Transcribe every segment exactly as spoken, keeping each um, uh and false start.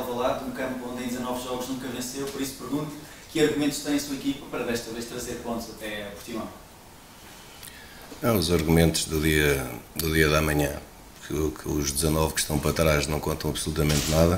Alvalade, um campo onde em dezanove jogos nunca venceu, por isso pergunto que argumentos tem a sua equipa para desta vez trazer pontos até a Portimão? É, os argumentos do dia, do dia da manhã, que, que os dezanove que estão para trás não contam absolutamente nada,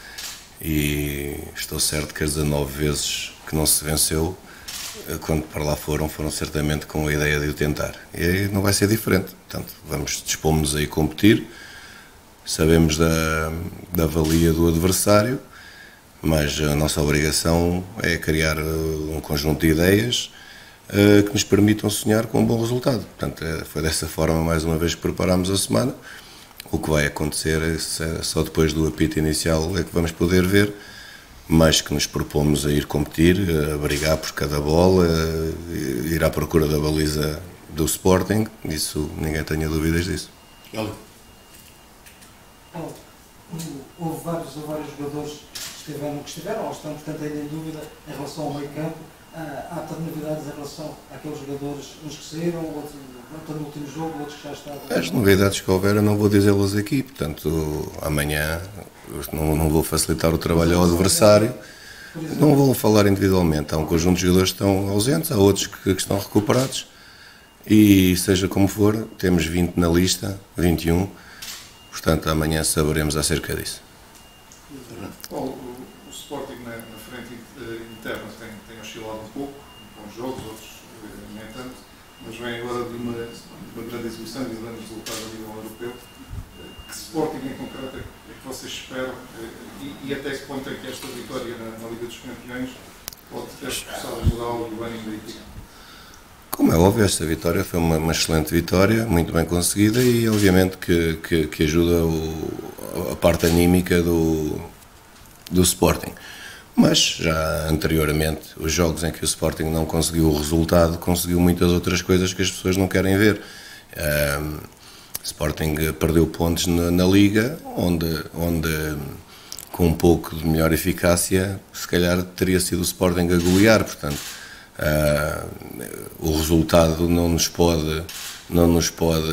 e estou certo que as dezanove vezes que não se venceu, quando para lá foram, foram certamente com a ideia de o tentar. E aí não vai ser diferente. Portanto, vamos dispomos-nos a ir competir, sabemos da, da valia do adversário, mas a nossa obrigação é criar um conjunto de ideias uh, que nos permitam sonhar com um bom resultado. Portanto, é, foi dessa forma, mais uma vez, que preparámos a semana. O que vai acontecer é só depois do apito inicial é que vamos poder ver, mas que nos propomos a ir competir, a brigar por cada bola, a ir à procura da baliza do Sporting, isso ninguém tenha dúvidas disso. Ele. Paulo, houve vários, vários jogadores que estiveram, que estiveram ou estão, portanto, ainda em dúvida em relação ao meio campo. Há até novidades em relação àqueles jogadores, uns que saíram, outros estão no último jogo, outros que já estavam... As novidades que houver eu não vou dizê-las aqui, portanto, amanhã não, não vou facilitar o trabalho ao adversário, não vou falar individualmente. Há um conjunto de jogadores que estão ausentes, há outros que, que estão recuperados, e seja como for, temos vinte na lista, vinte e um, portanto, amanhã saberemos acerca disso. Paulo, o, o Sporting na, na frente interna tem, tem oscilado um pouco, com jogos, outros nem tanto, mas vem agora de uma, uma grande exibição e de grandes resultados a nível europeu. Que Sporting em concreto é que vocês esperam e, e até que ponto é que esta vitória na, na Liga dos Campeões pode ter expressado a moral e o ânimo da equipe? Como é óbvio, esta vitória foi uma, uma excelente vitória, muito bem conseguida e obviamente que, que, que ajuda o, a parte anímica do, do Sporting. Mas já anteriormente, os jogos em que o Sporting não conseguiu o resultado, conseguiu muitas outras coisas que as pessoas não querem ver. Um, o Sporting perdeu pontos na, na Liga, onde, onde com um pouco de melhor eficácia, se calhar teria sido o Sporting a golear, portanto, Uh, o resultado não nos pode não nos pode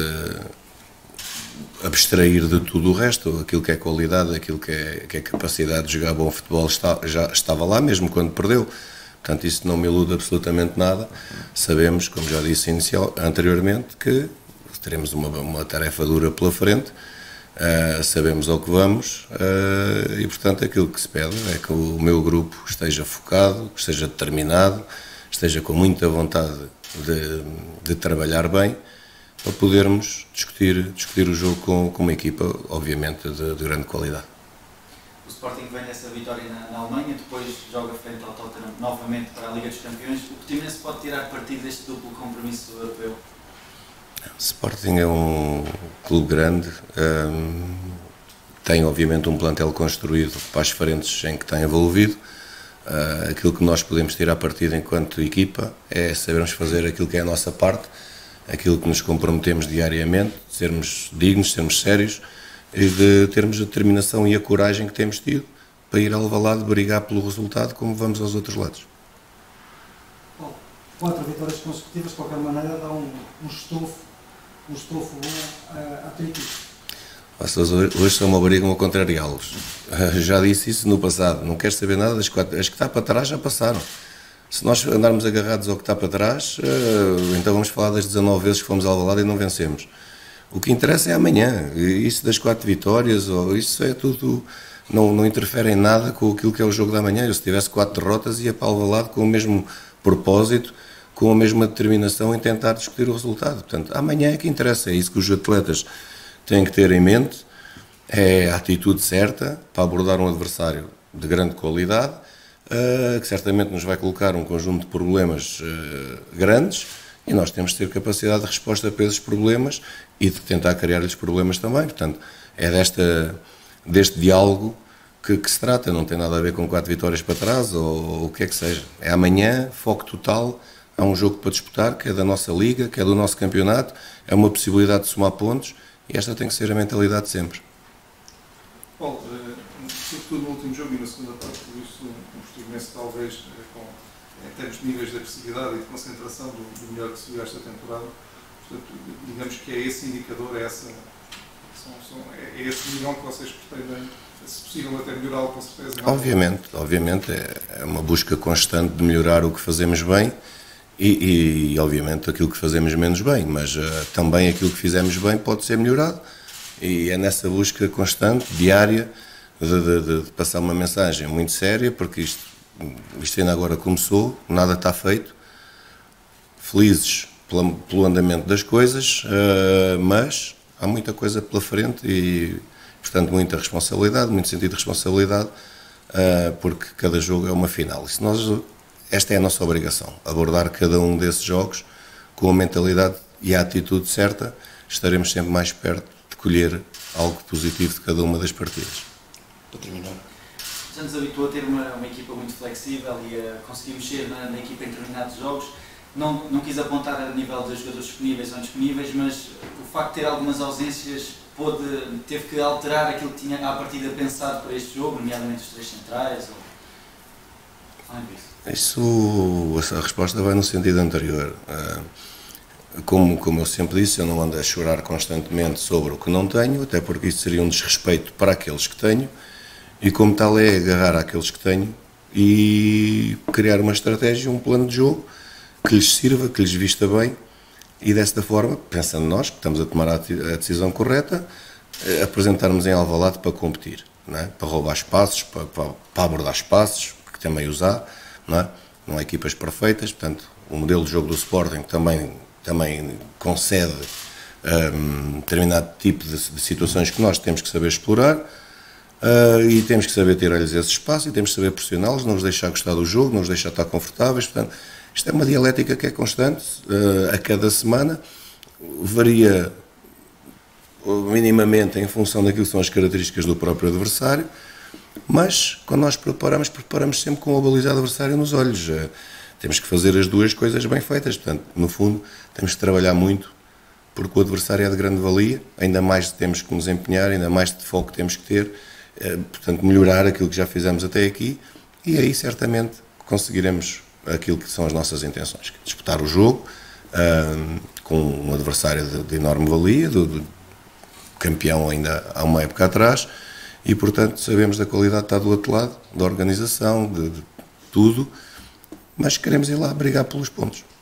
abstrair de tudo o resto. Aquilo que é qualidade, aquilo que é, que é capacidade de jogar bom futebol está, já estava lá mesmo quando perdeu, portanto isso não me ilude absolutamente nada. Sabemos, como já disse inicial, anteriormente, que teremos uma, uma tarefa dura pela frente, uh, sabemos ao que vamos, uh, e portanto aquilo que se pede é que o meu grupo esteja focado, esteja determinado, esteja com muita vontade de, de trabalhar bem, para podermos discutir, discutir o jogo com, com uma equipa, obviamente, de, de grande qualidade. O Sporting vem nessa vitória na, na Alemanha, depois joga frente ao Tottenham novamente para a Liga dos Campeões. O Portimonense pode tirar partido deste duplo compromisso europeu? O Sporting é um clube grande, um, tem obviamente um plantel construído para as frentes em que está envolvido. Uh, aquilo que nós podemos tirar partido enquanto equipa é sabermos fazer aquilo que é a nossa parte, aquilo que nos comprometemos diariamente, sermos dignos, sermos sérios e de termos a determinação e a coragem que temos tido para ir ao Alvalade brigar pelo resultado como vamos aos outros lados. Bom, quatro vitórias consecutivas, de qualquer maneira, dá um, um estofo, um estofo bom à, à tua equipe. Hoje só me obrigam a contrariá-los. Já disse isso no passado. Não quero saber nada das quatro. As que está para trás já passaram. Se nós andarmos agarrados ao que está para trás, então vamos falar das dezanove vezes que fomos ao Alvalade e não vencemos. O que interessa é amanhã. Isso das quatro vitórias, ou isso é tudo, não, não interfere em nada com aquilo que é o jogo da manhã. Eu, se tivesse quatro derrotas, ia para o Alvalade com o mesmo propósito, com a mesma determinação em tentar discutir o resultado. Portanto, amanhã é que interessa. É isso que os atletas têm que ter em mente, é a atitude certa para abordar um adversário de grande qualidade, uh, que certamente nos vai colocar um conjunto de problemas uh, grandes, e nós temos de ter capacidade de resposta para esses problemas e de tentar criar-lhes problemas também. Portanto, é desta, deste diálogo que, que se trata, não tem nada a ver com quatro vitórias para trás ou, ou o que é que seja. É amanhã, foco total, há um jogo para disputar, que é da nossa liga, que é do nosso campeonato, é uma possibilidade de somar pontos, e esta tem que ser a mentalidade de sempre. Paulo, sobretudo no último jogo e na segunda parte, por isso um Portimonense talvez, com, em termos de níveis de agressividade e de concentração, do, do melhor que se viu esta temporada. Portanto, digamos que é esse indicador, é, essa, são, são, é esse nível que vocês pretendem se possível até melhorá-lo, com certeza. Obviamente, obviamente é uma busca constante de melhorar o que fazemos bem e, e obviamente aquilo que fazemos menos bem, mas uh, também aquilo que fizemos bem pode ser melhorado e é nessa busca constante, diária, de, de, de passar uma mensagem muito séria, porque isto, isto ainda agora começou, nada está feito, felizes pelo, pelo andamento das coisas, uh, mas há muita coisa pela frente e, portanto, muita responsabilidade, muito sentido de responsabilidade, uh, porque cada jogo é uma final. E se nós, esta é a nossa obrigação, abordar cada um desses jogos com a mentalidade e a atitude certa, estaremos sempre mais perto de colher algo positivo de cada uma das partidas. Para terminar. Já nos habituou a ter uma, uma equipa muito flexível e a conseguir mexer na, na equipa em determinados jogos. Não, não quis apontar a nível dos jogadores disponíveis ou indisponíveis, mas o facto de ter algumas ausências pôde, teve que alterar aquilo que tinha à partida pensado para este jogo, nomeadamente os três centrais? Ou... Falem disso. Isso, a resposta vai no sentido anterior. Como, como eu sempre disse, eu não ando a chorar constantemente sobre o que não tenho, até porque isso seria um desrespeito para aqueles que tenho, e como tal é agarrar àqueles que tenho e criar uma estratégia, um plano de jogo que lhes sirva, que lhes vista bem, e desta forma, pensando nós, que estamos a tomar a decisão correta, apresentarmos em Alvalade para competir, não é? Para roubar espaços, para, para, para abordar espaços, que também os há, não é? Não há equipas perfeitas, portanto, o modelo de jogo do Sporting também, também concede um, determinado tipo de, de situações que nós temos que saber explorar, uh, e temos que saber ter-lhes esse espaço, e temos que saber pressioná-los, não os deixar gostar do jogo, não os deixar estar confortáveis, portanto, isto é uma dialética que é constante, uh, a cada semana, varia minimamente em função daquilo que são as características do próprio adversário, mas quando nós preparamos, preparamos sempre com o balizado adversário nos olhos. Uh, temos que fazer as duas coisas bem feitas, portanto, no fundo, temos que trabalhar muito, porque o adversário é de grande valia, ainda mais temos que nos empenhar, ainda mais de foco temos que ter, uh, portanto, melhorar aquilo que já fizemos até aqui, e aí certamente conseguiremos aquilo que são as nossas intenções, disputar o jogo uh, com um adversário de, de enorme valia, do, do campeão ainda há uma época atrás, e portanto sabemos da qualidade que está do outro lado, da organização, de, de tudo, mas queremos ir lá brigar pelos pontos.